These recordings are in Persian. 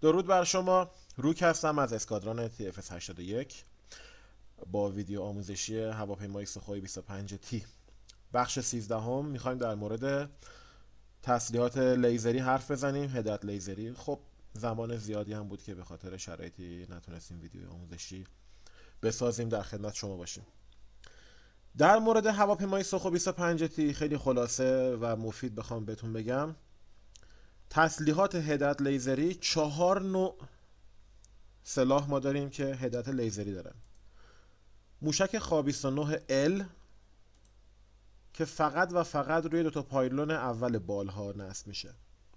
درود بر شما. روک هستم از اسکادران TFS 81 با ویدیو آموزشی هواپیمای سوخوی 25T. بخش 13 هم میخوایم در مورد تسلیحات لیزری حرف بزنیم. هدایت لیزری. خب زمان زیادی هم بود که به خاطر شرایطی نتونستیم ویدیو آموزشی بسازیم، در خدمت شما باشیم. در مورد هواپیمای سوخو 25T خیلی خلاصه و مفید بخوام بهتون بگم، تسلیحات هدایت لیزری 4 نوع سلاح ما داریم که هدایت لیزری دارن. موشک خواب 29L که فقط و فقط روی دوتا پایلون اول بالها نصب میشه.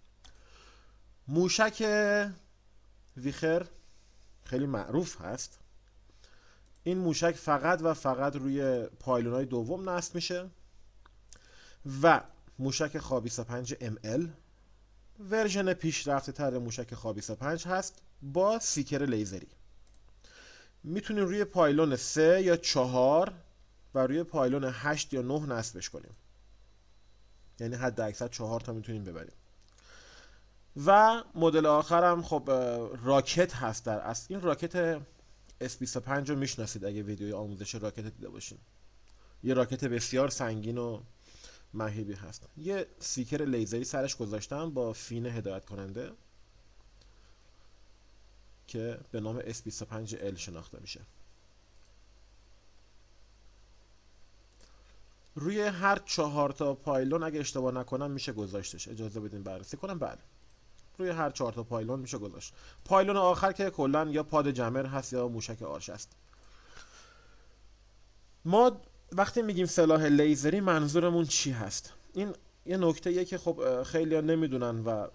موشک ویخر خیلی معروف هست. این موشک فقط و فقط روی پایلونای دوم نصب میشه. و موشک خواب 25ML ورژن پیشرفته تر موشک خواب 25 هست با سیکر لیزری. میتونیم روی پایلون 3 یا 4 و روی پایلون 8 یا 9 نصبش کنیم، یعنی حد اکثر 4 تا میتونیم ببریم. و مدل آخر هم خب راکت هست. در اصل این راکت S25 رو میشناسید اگه ویدیوی آموزش راکت دیده باشین. یه راکت بسیار سنگین و مهیبی هست. یه سیکر لیزری سرش گذاشتم با فین هدایت کننده که به نام S25L شناخته میشه. روی هر 4 تا پایلون اگه اشتباه نکنم میشه گذاشتش. اجازه بدین بررسی کنم. بله، روی هر 4 تا پایلون میشه گذاشت. پایلون آخر که کلا یا پاد جمر هست یا موشک آرش است. ما وقتی میگیم سلاح لیزری منظورمون چی هست؟ این یه نکته که خب خیلی‌ها نمیدونن و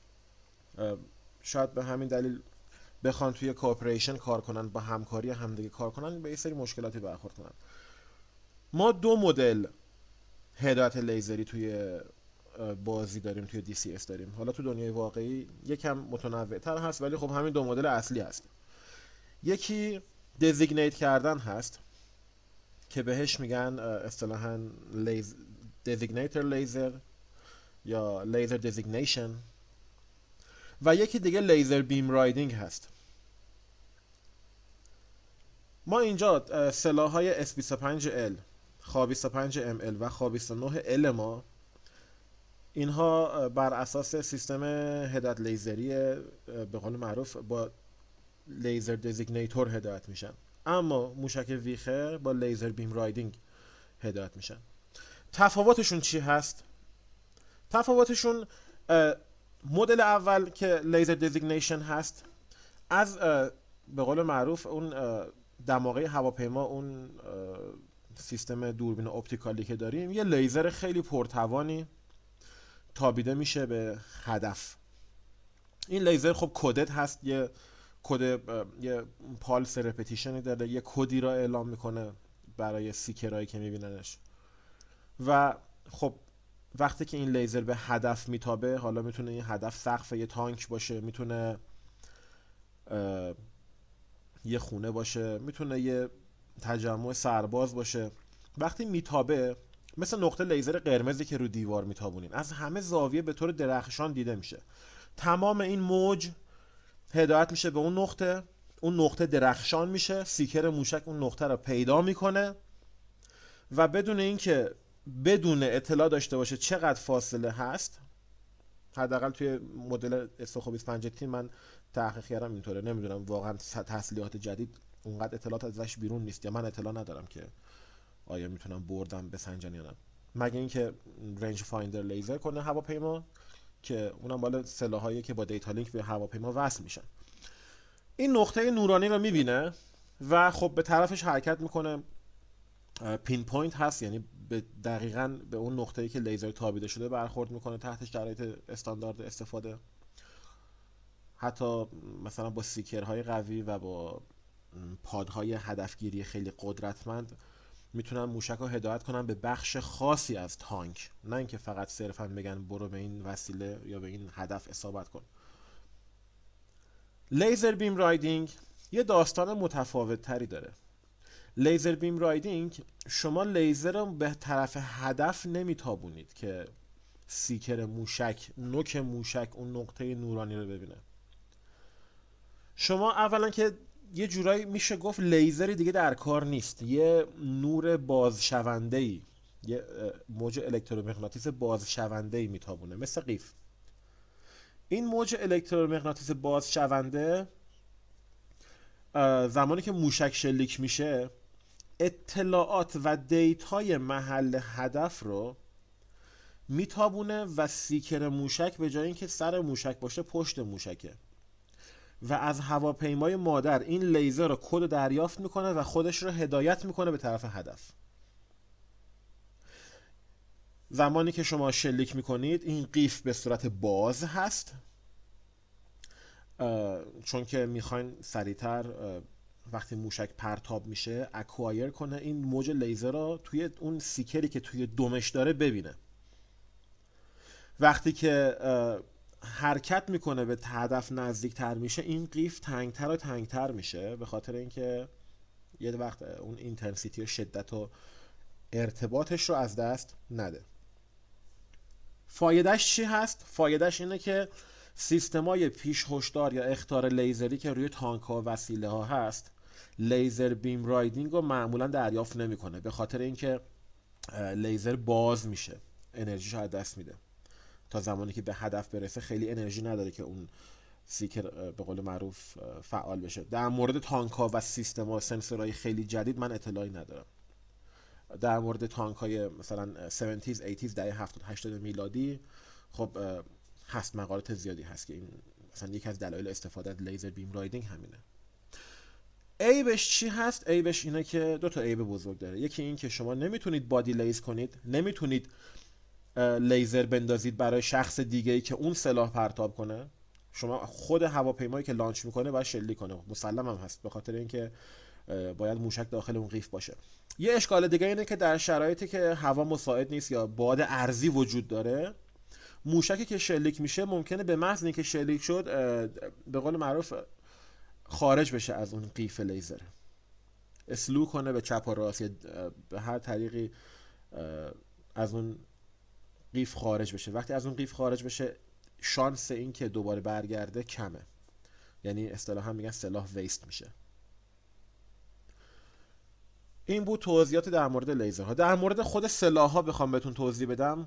شاید به همین دلیل بخوان توی کوآپریشن کار کنن، با همکاری همدیگه کار کنن، به یه سری مشکلاتی برخورد کنن. ما 2 مدل هدایت لیزری توی بازی داریم، توی DCS داریم. حالا تو دنیای واقعی یکم متنوع‌تر هست، ولی خب همین 2 مدل اصلی هست. یکی دزیگنیت کردن هست که بهش میگن اصطلاحاً دزیگنیتور لیزر یا لیزر دزیگنیشن، و یکی دیگه لیزر بیم رایدینگ هست. ما اینجا سلاح‌های S25L، خواب 25ML و خواب 29L ما، اینها بر اساس سیستم هدایت لیزری به قول معروف با لیزر دزیگنیتور هدایت میشن، اما موشک ویخر با لیزر بیم رایدینگ هدایت میشن. تفاوتشون چی هست؟ تفاوتشون مدل اول که لیزر دزیگنیشن هست، از به قول معروف اون دماغه هواپیما، اون سیستم دوربین اپتیکالی که داریم، یه لیزر خیلی پرتوانی تابیده میشه به هدف. این لیزر خب کدت هست، یه کد، یه پالس رپتیشنی داره، یه کدی را اعلام میکنه برای سیکرایی که میبیننش. و خب وقتی که این لیزر به هدف میتابه، حالا میتونه این هدف سقف یه تانک باشه، میتونه یه خونه باشه، میتونه یه تجمع سرباز باشه. وقتی میتابه مثل نقطه لیزر قرمزی که رو دیوار میتابونین، از همه زاویه به طور درخشان دیده میشه. تمام این موج هدایت میشه به اون نقطه، اون نقطه درخشان میشه، سیکر موشک اون نقطه رو پیدا میکنه و بدون اطلاع داشته باشه چقدر فاصله هست. حداقل توی مدل سوخو 25T من تحقیق کردم اینطوره. نمیدونم واقعا تسلیحات جدید اونقدر اطلاعات ازش بیرون نیست، یا من اطلاع ندارم که آیا میتونم بردم بسنجن یا نه، مگه اینکه رنج فایندر لیزر کنه هواپیما، که اونم بالا سلاحایی که با دیتا لینک به هواپیما وصل میشن. این نقطه نورانی رو میبینه و خب به طرفش حرکت میکنه. پین پوینت هست، یعنی دقیقاً به اون نقطه‌ای که لیزر تابیده شده برخورد میکنه تحت شرایط استاندارد استفاده. حتی مثلا با سیکرهای قوی و با پادهای هدفگیری خیلی قدرتمند میتونن موشک رو هدایت کنن به بخش خاصی از تانک، نه اینکه فقط صرفا بگن برو به این وسیله یا به این هدف اصابت کن. لیزر بیم رایدینگ یه داستان متفاوت تری داره. لیزر بیم رایدینگ شما لیزر رو به طرف هدف نمیتابونید که سیکر موشک، نوک موشک اون نقطه نورانی رو ببینه. شما اولا که یه جورایی میشه گفت لیزری دیگه در کار نیست، یه نور بازشونده‌ای، یه موج الکترومغناطیس بازشونده‌ای میتابونه مثل قیف. این موج الکترومغناطیس بازشونده زمانی که موشک شلیک میشه اطلاعات و دیتای محل هدف رو میتابونه و سیکر موشک به جای اینکه سر موشک باشه پشت موشکه و از هواپیمای مادر این لیزر رو کد دریافت میکنه و خودش رو هدایت میکنه به طرف هدف. زمانی که شما شلیک میکنید این قیف به صورت باز هست، چون که میخواین سریعتر وقتی موشک پرتاب میشه اکوایر کنه این موج لیزر رو توی اون سیکری که توی دمش داره ببینه. وقتی که حرکت میکنه به هدف نزدیک تر میشه این قیف تنگتر و تنگتر میشه به خاطر اینکه یه وقت اون اینتنسیتی و شدت و ارتباطش رو از دست نده. فایدهش چی هست؟ فایدهش اینه که سیستمای پیش هشدار یا اخطار لیزری که روی تانک ها و وسیله ها هست لیزر بیم رایدینگ رو معمولا دریافت نمیکنه به خاطر اینکه لیزر باز میشه، انرژیش از دست میده. تا زمانی که به هدف برسه خیلی انرژی نداره که اون سیکر به قول معروف فعال بشه. در مورد تانک ها و سیستم ها سنسورهای خیلی جدید من اطلاعی ندارم. در مورد تانک های مثلا 70s 80s دهه 70 80 میلادی خب هست مقالات زیادی هست که این مثلا یکی از دلایل استفاده از لیزر بیم رایدینگ همینه. عیبش چی هست؟ عیبش اینه که دو تا عیب بزرگ داره. یکی این که شما نمیتونید بادی لیز کنید، نمیتونید لیزر بندازید برای شخص دیگه ای که اون سلاح پرتاب کنه. شما خود هواپیمایی که لانچ میکنه باید شلیک کنه، مسلم هم هست به خاطر اینکه باید موشک داخل اون قیف باشه. یه اشکال دیگه اینه که در شرایطی که هوا مساعد نیست یا باد ارضی وجود داره موشکی که شلیک میشه ممکنه به محض اینکه شلیک شد به قول معروف خارج بشه از اون قیف لیزر، اسلو کنه به چپ و راست یا به هر طریقی از اون قیف خارج بشه. وقتی از اون قیف خارج بشه شانس این که دوباره برگرده کمه، یعنی اصطلاحا میگن سلاح ویست میشه. این بود توضیحات در مورد لیزرها. در مورد خود سلاح‌ها بخوام بهتون توضیح بدم،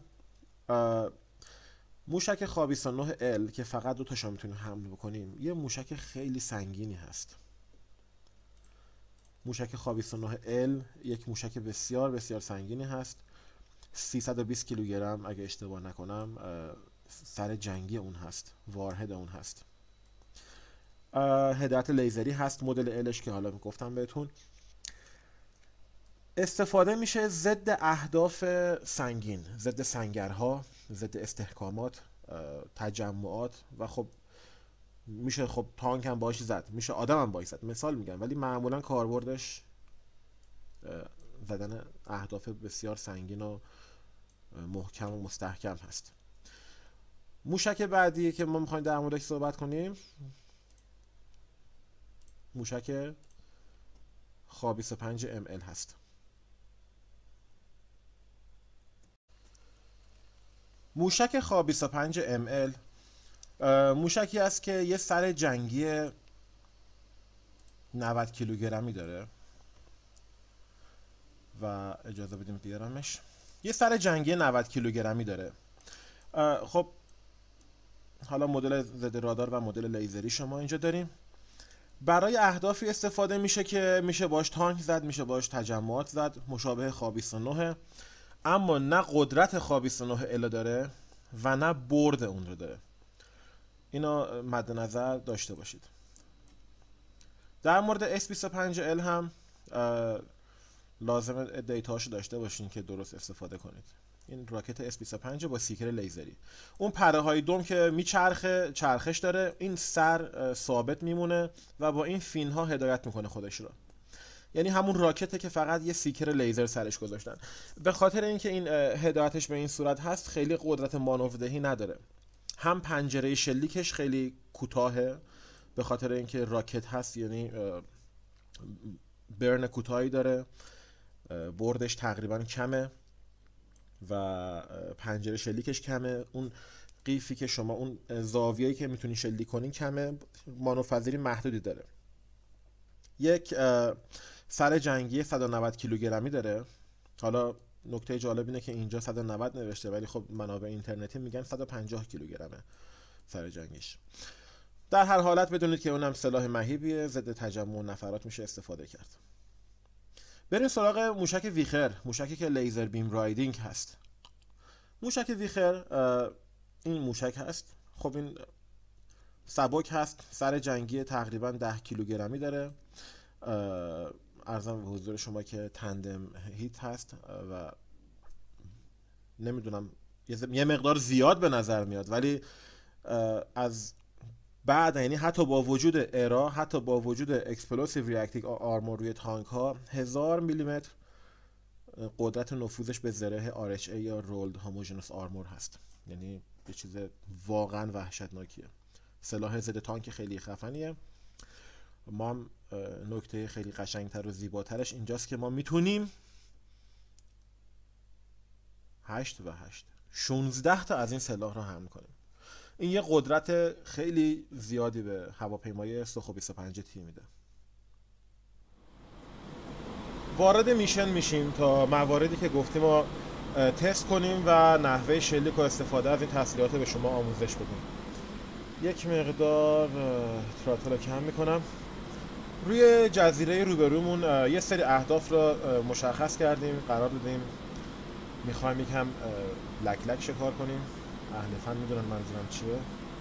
موشک خوابی 9 L که فقط دو تاشو میتونیم حمل بکنیم یه موشک خیلی سنگینی هست. موشک خوابی 9 L یک موشک بسیار بسیار سنگینی هست. 320 کیلوگرم اگه اشتباه نکنم سر جنگی اون هست، وارهد اون هست. هدایت لیزری هست مدل الش که حالا گفتم بهتون. استفاده میشه ضد اهداف سنگین، ضد سنگرها، ضد استحکامات، تجمعات و خب میشه خب تانک هم باهاش زد، میشه آدم هم باهاش زد، مثال میگم، ولی معمولا کاربردش زدن اهداف بسیار سنگین و محکم و مستحکم هست. موشک بعدی که ما میخوایم در موردش صحبت کنیم موشک خواه 25 ml هست. موشک خواه 25 ml موشکی است که یه سر جنگی 90 کیلوگرمی داره و اجازه بدیم بیارمش. یه سر جنگی 90 کیلوگرمی داره. خب حالا مدل ضد رادار و مدل لیزری شما اینجا داریم. برای اهدافی استفاده میشه که میشه باش تانک زد، میشه باش تجمعات زد، مشابه خواه 29، اما نه قدرت خواه 29 ال داره و نه برد اون رو داره. اینا مد نظر داشته باشید. در مورد S25L هم لازم دیتاشو داشته باشین که درست استفاده کنید. این راکت S25 با سیکر لیزری، اون پره های دوم که میچرخه چرخش داره، این سر ثابت میمونه و با این فین ها هدایت میکنه خودش رو. یعنی همون راکته که فقط یه سیکر لیزر سرش گذاشتن. به خاطر اینکه این هدایتش به این صورت هست خیلی قدرت مانوردهی نداره. هم پنجره شلیکش خیلی کوتاهه به خاطر اینکه راکت هست، یعنی برن کوتاهی داره، بردش تقریبا کمه و پنجره شلیکش کمه. اون قیفی که شما اون زاویه‌ای که میتونی شلیک کنین کمه، مانورپذیری محدودی داره. یک سر جنگی 190 کیلوگرمی داره. حالا نکته جالب اینه که اینجا 190 نوشته ولی خب منابع اینترنتی میگن 150 کیلوگرمه سر جنگیش. در هر حالت بدونید که اونم سلاح مهیبیه، ضد تجمع نفرات میشه استفاده کرد. بریم سراغ موشک ویخر، موشکی که لیزر بیم رایدینگ هست. موشک ویخر این موشک هست. خب این سبک هست، سر جنگی تقریبا 10 کیلوگرمی داره. عرضم به حضور شما که تندم هیت هست و نمیدونم یه مقدار زیاد به نظر میاد، ولی از بعد یعنی حتی با وجود ارا، حتی با وجود اکسپلوسیو ریاکتیو آرمور روی تانک ها، 1000 میلیمتر قدرت نفوذش به زره RHA یا رولد هوموژنوس آرمور هست. یعنی یه چیز واقعا وحشتناکیه. سلاح ضد تانک خیلی خفنیه. ما هم نکته خیلی قشنگتر و زیباترش اینجاست که ما میتونیم 8 و 8 16 تا از این سلاح رو حمل کنیم. این یه قدرت خیلی زیادی به هواپیمای سوخو 25 تی میده. وارد میشن میشیم تا مواردی که گفتیم رو تست کنیم و نحوه شلیک و استفاده از این تسلیحات به شما آموزش بدیم. یک مقدار تراتل رو کم میکنم. روی جزیره روبرومون یه سری اهداف رو مشخص کردیم، قرار دادیم میخوایم یکم لک لک شکار کنیم. اهل فن میدونن منظورم چیه.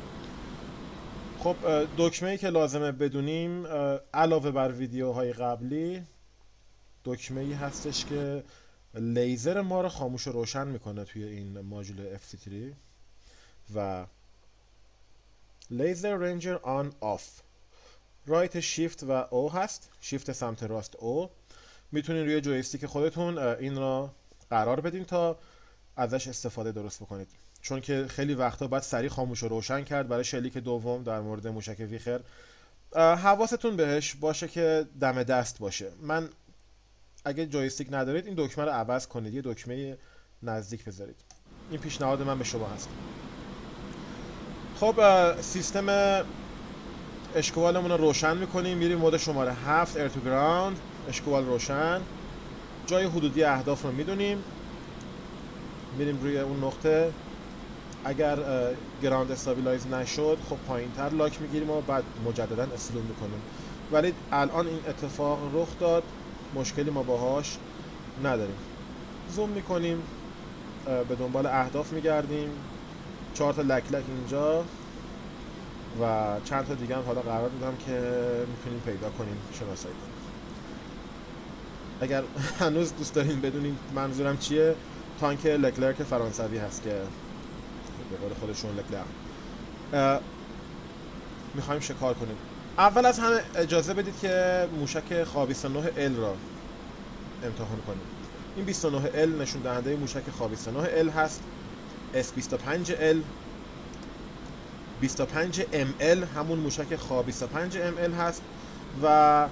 خب دکمه‌ای که لازمه بدونیم علاوه بر ویدیوهای قبلی، دکمه‌ای هستش که لیزر ما رو خاموش و روشن میکنه توی این ماژول FC3 و لیزر رنجر آن آف. رایت شیفت و او هست. شیفت سمت راست او. میتونین روی جویستیک خودتون این را قرار بدین تا ازش استفاده درست بکنید، چون که خیلی وقتا باید سریع خاموش و روشن کرد برای شلیک دوم در مورد موشک ویخر. حواستون بهش باشه که دم دست باشه. من اگه جویستیک ندارید این دکمه رو عوض کنید، یه دکمه نزدیک بذارید. این پیشنهاد من به شما هست. خب سیستم اشکوالمون رو روشن میکنیم، میریم مود شماره 7 ایر تو گراوند، اشکوال روشن، جای حدودی اهداف رو میدونیم، میریم روی اون نقطه. اگر گراوند استابیلایز نشد خب پایین تر لاک میگیریم و بعد مجددا اسلوم میکنیم، ولی الان این اتفاق رخ داد، مشکلی ما باهاش نداریم. زوم میکنیم، به دنبال اهداف میگردیم، 4 تا لک لک اینجا و چند تا دیگه هم حالا قرار دادم که میتونیم پیدا کنیم، شناسایی کنیم. اگر هنوز دوست دارین بدونین منظورم چیه، تانک لکلرک فرانسوی هست که به قول خودشون لکلرک. میخوایم شکار کنیم. اول از همه اجازه بدید که موشک خواه 29 ال را امتحان کنیم. این 29 ال نشون دهنده موشک خواه 29 ال هست. S25 ال 25 ML همون موشک خواه 25 ML هست و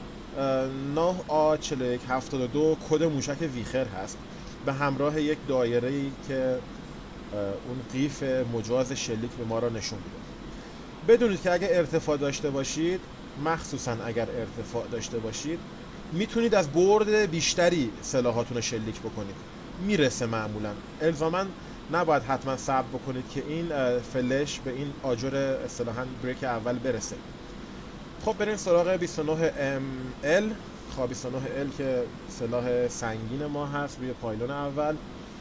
9A4172 کد موشک ویخر هست به همراه یک دایره‌ای که اون قیف مجاز شلیک به ما را نشون میده. بدونید که اگر ارتفاع داشته باشید، مخصوصا اگر ارتفاع داشته باشید، میتونید از برد بیشتری سلاحاتون رو شلیک بکنید. میرسه معمولا. الزاما نباید حتما صبر بکنید که این فلش به این آجر اصطلاحاً بریک اول برسه. خب بریم سراغ 29 ML. خب 29 L که سلاح سنگین ما هست روی پایلون اول.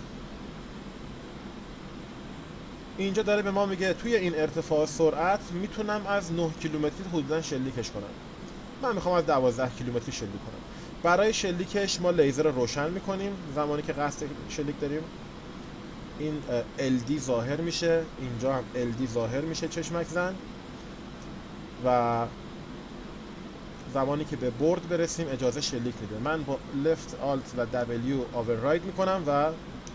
اینجا داره به ما میگه توی این ارتفاع سرعت میتونم از 9 کیلومتری حدوداً شلیکش کنم. من میخوام از 12 کیلومتری شلیک کنم. برای شلیکش ما لیزر رو روشن میکنیم. زمانی که قصد شلیک داریم این LD ظاهر میشه، اینجا هم LD ظاهر میشه چشمک زن و زمانی که به برد برسیم اجازه شلیک میده. من با لفت آلت و W آورراید میکنم و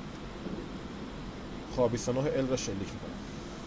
خواه 29 ال را شلیک میکنم.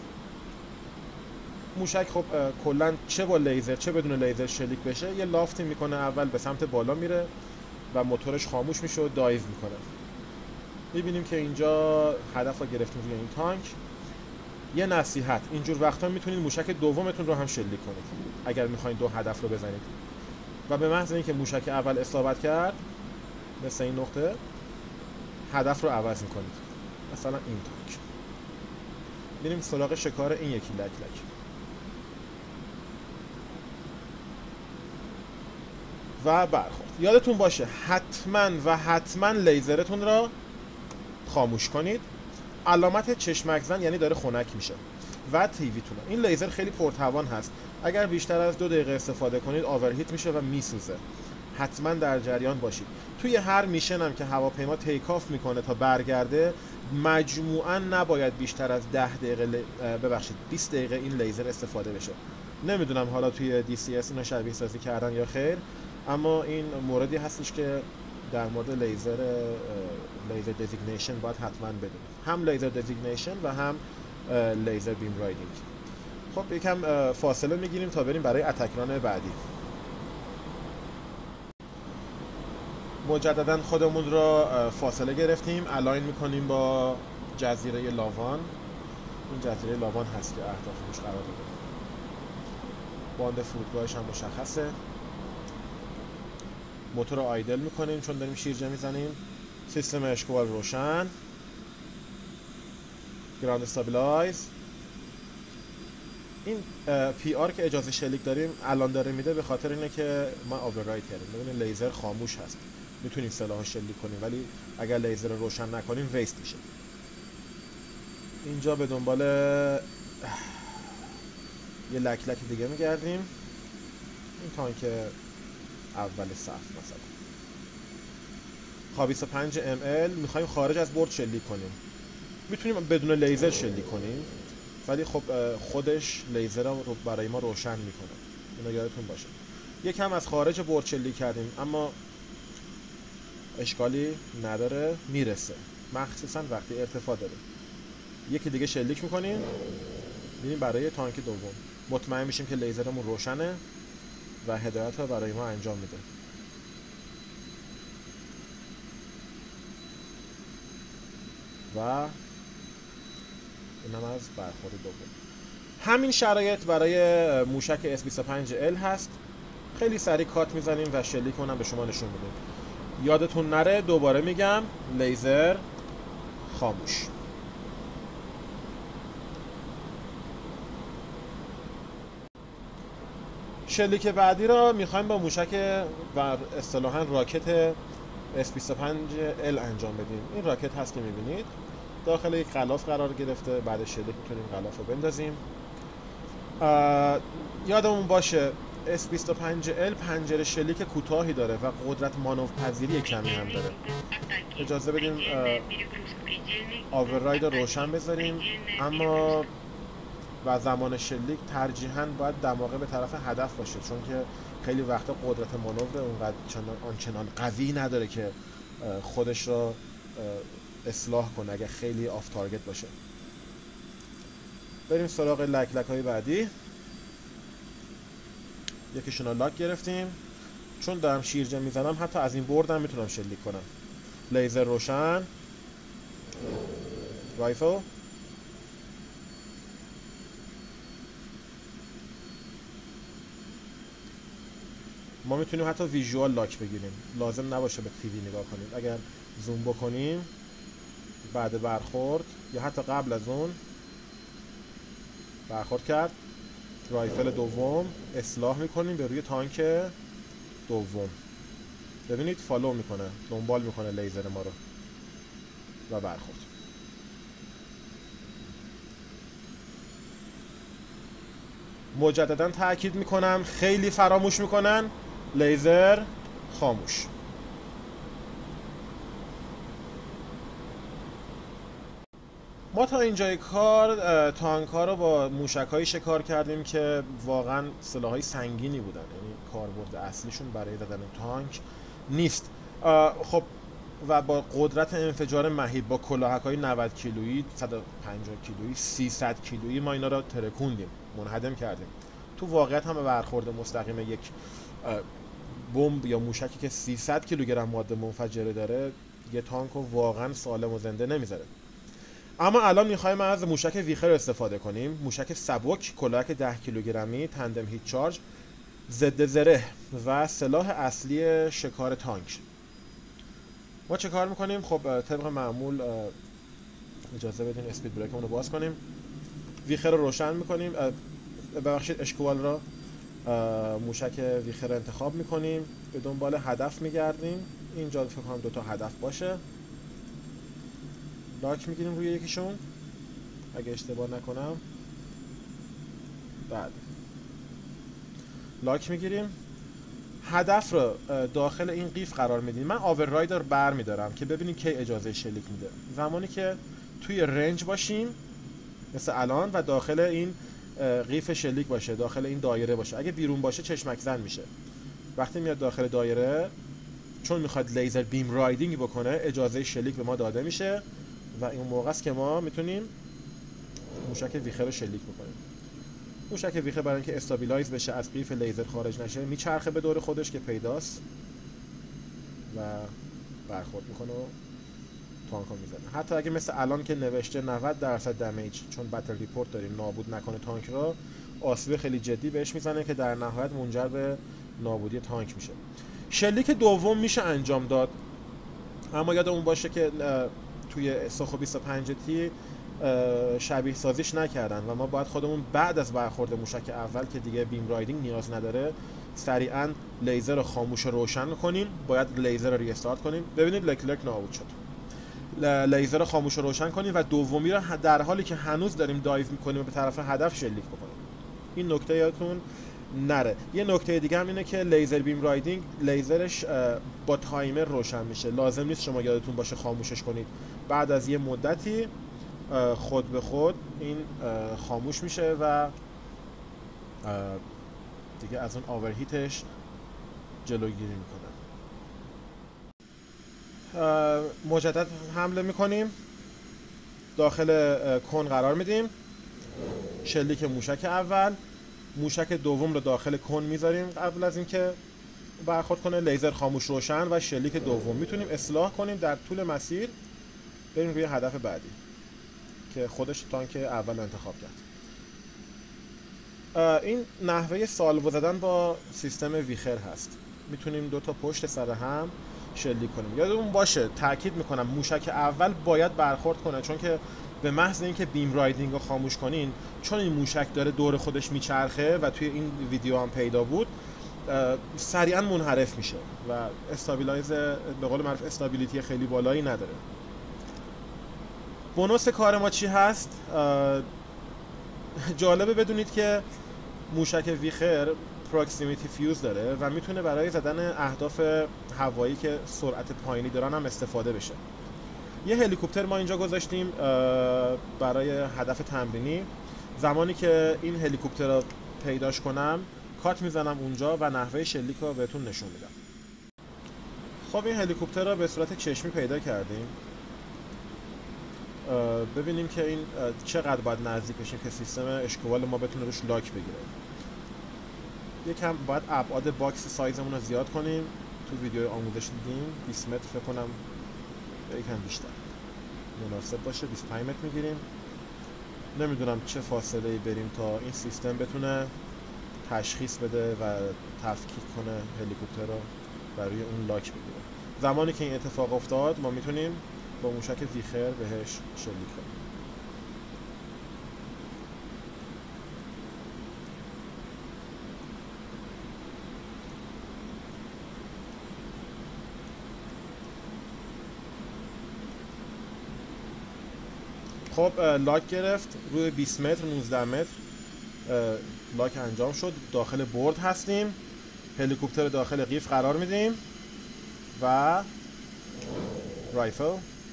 موشک خب کلا چه با لیزر چه بدون لیزر شلیک بشه یه لافتی میکنه، اول به سمت بالا میره و موتورش خاموش میشه و دایو میکنه. میبینیم که اینجا هدف رو گرفتیم روی این تانک. یه نصیحت، اینجور وقتا میتونید موشک دومتون رو هم شلیک کنید اگر میخواین دو هدف رو بزنید و به محض اینکه موشک اول اصابت کرد مثل این نقطه هدف رو عوض میکنید، مثلا این تانک. میریم سراغ شکار این یکی لک لک و برخورد. یادتون باشه حتما لیزرتون را خاموش کنید. علامت چشمک زن یعنی داره خنک میشه. و تیویتونه. این لیزر خیلی پرتوان هست، اگر بیشتر از 2 دقیقه استفاده کنید آورهیت میشه و میسوزه. حتما در جریان باشید. توی هر میشن هم که هواپیما تیک آف میکنه تا برگرده مجموعاً نباید بیشتر از 20 دقیقه این لیزر استفاده بشه. نمیدونم حالا توی DCS اینا شبیه سازی کردن یا خیر، اما این موردی هستش که در مورد لیزر دیزیگنیشن باید حتما بدونید. هم لیزر دیزیگنیشن و هم لیزر بیم رایدینگ. خب یکم فاصله میگیریم تا بریم برای اتکران بعدی. مجددا خودمون را فاصله گرفتیم، الاین میکنیم با جزیره لاوان. این جزیره لاوان هست که اهدافش قرار داده. باند فرودگاهش هم مشخصه. موتور رو آیدل میکنیم چون داریم شیرجه میزنیم. سیستم اشکوال روشن. گراند استابیلایز. این پی آر که اجازه شلیک داریم الان داره میده به خاطر اینه که ما اوورراید کردیم. ببینید لیزر خاموش هست، میتونیم سلاح شلیک کنیم ولی اگر لیزر رو روشن نکنیم ویست میشه. اینجا به دنبال یه لک لک دیگه میگردیم. این تانک اول صف مثلا خواه 25 ml میخوایم خارج از برد شلیک کنیم. میتونیم بدون لیزر شلیک کنیم ولی خب خودش لیزر رو برای ما روشن میکنه، اینو یادتون باشه. یکم از خارج برد شلیک کردیم اما اشکالی نداره، میرسه، مخصوصا وقتی ارتفاع داره. یکی دیگه شلیک میکنیم، میریم برای تانک دوم. مطمئن میشیم که لیزرمون روشنه و هدایت رو برای ما انجام میده. و اینم از برخورد دوم. همین شرایط برای موشک S25L هست. خیلی سریع کات میزنیم و شلیک رو به شما نشون میدیم. یادتون نره دوباره میگم لیزر خاموش. شلیک بعدی را میخوایم با موشک و اصطلاحاً راکت S25L انجام بدیم. این راکت هست که میبینید داخل یک غلاف قرار گرفته. بعد شلیک میتونیم غلاف رو بندازیم. یادمون باشه S25L پنجره شلیک کوتاهی داره و قدرت مانورپذیری کمی هم داره. اجازه بدیم آورراید رو روشن بذاریم، اما و زمان شلیک ترجیحاً باید دماغه به طرف هدف باشه چون که خیلی وقتا قدرت مانور اونقدر آنچنان قوی نداره که خودش را اصلاح کنه اگه خیلی آف تارگت باشه. بریم سراغ لک لک های بعدی. یکیشون رو لاک گرفتیم. چون دارم شیرجه میزنم حتی از این بردم میتونم شلیک کنم. لیزر روشن. رایفل. ما میتونیم حتی ویژوال لاک بگیریم، لازم نباشه به تیوی نگاه کنیم. اگر زوم بکنیم بعد برخورد یا حتی قبل از اون برخورد کرد، رایفل دوم اصلاح میکنیم به روی تانک دوم. ببینید فالو میکنه، دنبال میکنه لیزر ما رو و برخورد. مجددا تاکید میکنم خیلی فراموش میکنن، لیزر خاموش. ما تا اینجای کار تانک ها رو با موشک های شکار کردیم که واقعا سلاح های سنگینی بودن، یعنی کاربرد اصلیشون برای زدن تانک نیست. خب و با قدرت انفجار مهیب با کلاهک های 90 کیلویی، 150 کیلویی، 300 کیلویی ما اینا رو ترکوندیم، منهدم کردیم. تو واقعیت هم برخورد مستقیم یک بمب یا موشکی که 300 کیلوگرم ماده منفجره داره یه تانک رو واقعا سالم و زنده نمیذاره. اما الان میخوایم از موشک ویخر استفاده کنیم. موشک سبک، کلاهک 10 کیلوگرمی، تندم هیت چارج، ضد زره و سلاح اصلی شکار تانک. ما چه کار میکنیم؟ خب طبق معمول اجازه بدین اسپید بریکمون رو باز کنیم. ویخر رو روشن میکنیم، ببخشید اشکوال را. موشک ویخر انتخاب میکنیم، به دنبال هدف میگردیم. اینجا فکر کنم 2 تا هدف باشه. لاک میگیریم روی یکیشون اگه اشتباه نکنم. بعد لاک میگیریم، هدف رو داخل این قیف قرار میدیم. من آورراید رو بر میدارم که ببینیم کی اجازه شلیک میده. زمانی که توی رنج باشیم مثل الان و داخل این قیف شلیک باشه، داخل این دایره باشه. اگه بیرون باشه چشمک زن میشه. وقتی میاد داخل دایره، چون میخواد لیزر بیم رایدینگ بکنه، اجازه شلیک به ما داده میشه و این موقع است که ما میتونیم موشک ویخر رو شلیک بکنیم. موشک ویخر برای اینکه استابیلایز بشه، از قیف لیزر خارج نشه، میچرخه به دور خودش که پیداست و برخورد میکنه و تانک رو میزنه. حتی اگه مثل الان که نوشته 90% دمیج، چون بتل ریپورت داریم، نابود نکنه تانک رو، آسیب خیلی جدی بهش میزنه که در نهایت منجر به نابودی تانک میشه. شلیک دوم میشه انجام داد، اما یادمون باشه که توی سوخو 25 تی شبیه سازیش نکردن و ما باید خودمون بعد از برخورد موشک اول که دیگه بیم رایدینگ نیاز نداره، سریعا لیزر رو خاموش و روشن کنیم. باید لیزر رو ریستارت کنیم. ببینید لکلرک نابود شد. لیزر رو خاموش و روشن کنیم و دومی رو در حالی که هنوز داریم دایو میکنیم به طرف هدف شلیک بکنیم. این نکته یادتون نره. یه نکته دیگه هم اینه که لیزر بیم رایدینگ لیزرش با تایمر روشن میشه. لازم نیست شما یادتون باشه خاموشش کنید. بعد از یه مدتی خود به خود این خاموش میشه و دیگه از اون آورهیتش جلوگیری میکنه. مجدد حمله میکنیم، داخل کن قرار میدیم، شلیک موشک اول، موشک دوم رو داخل کن میذاریم قبل از اینکه برخورد کنه. لیزر خاموش روشن و شلیک دوم. میتونیم اصلاح کنیم در طول مسیر، بریم روی هدف بعدی که خودش تانک اول انتخاب کرد. این نحوه سالوو زدن با سیستم ویخر هست. میتونیم 2 تا پشت سر هم شلیک کنیم. یادمون باشه، تاکید میکنم، موشک اول باید برخورد کنه، چون که به محض اینکه بیم رایدینگ رو خاموش کنین، چون این موشک داره دور خودش میچرخه و توی این ویدیو هم پیدا بود، سریعا منحرف میشه و استابیلایز، به قول معروف استابیلیتی خیلی بالایی نداره. بونوس کار ما چی هست؟ جالبه بدونید که موشک ویخر پروکسیمیتی فیوز داره و میتونه برای زدن اهداف هوایی که سرعت پایینی دارن هم استفاده بشه. یه هلیکوپتر ما اینجا گذاشتیم برای هدف تمرینی. زمانی که این هلیکوپتر رو پیداش کنم، کات میزنم اونجا و نحوه شلیک رو بهتون نشون میدم. خب این هلیکوپتر رو به صورت چشمی پیدا کردیم. ببینیم که این چقدر باید نزدیک بشیم که سیستم اشکوال ما بتونه روش لاک بگیره. یکم باید ابعاد باکس سایزمون رو زیاد کنیم. تو ویدیو آموزش دیدیم 20 متر فکر کنم یکم بیشتر مناسب باشه. 25 متر میگیریم. نمیدونم چه فاصله‌ای بریم تا این سیستم بتونه تشخیص بده و تفکیک کنه هلیکوپتر رو برای اون لاک بگیره. زمانی که این اتفاق افتاد، ما میتونیم با موشک ویخر بهش شلیک کنیم. خب لاک گرفت روی 20 متر 19 متر لاک انجام شد. داخل برد هستیم. هلیکوپتر داخل قیف قرار میدیم و رایفل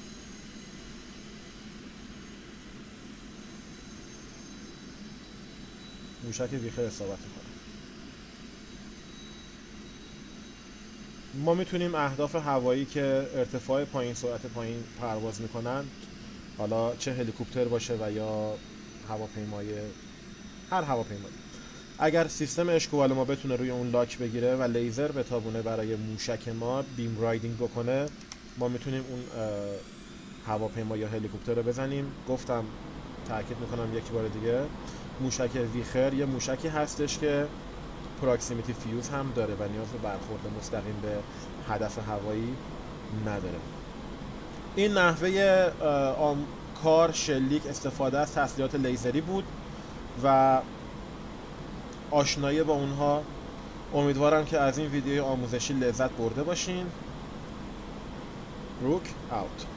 موشک ویخر اصابت میکنه. ما میتونیم اهداف هوایی که ارتفاع پایین، سرعت پایین پرواز میکنن، حالا چه هلیکوپتر باشه و یا هواپیمای، هر هواپیمایی، اگر سیستم اشکوال ما بتونه روی اون لاک بگیره و لیزر بتابونه برای موشک ما بیم رایدینگ بکنه، ما میتونیم اون هواپیما یا هلیکوپتر رو بزنیم. گفتم تاکید میکنم یک بار دیگه، موشک ویخر یه موشکی هستش که پراکسیمیتی فیوز هم داره و نیاز به برخورد مستقیم به هدف هوایی نداره. این نحوه کار شلیک استفاده از تسلیحات لیزری بود و آشنایی با اونها. امیدوارم که از این ویدیو آموزشی لذت برده باشین. روک اوت.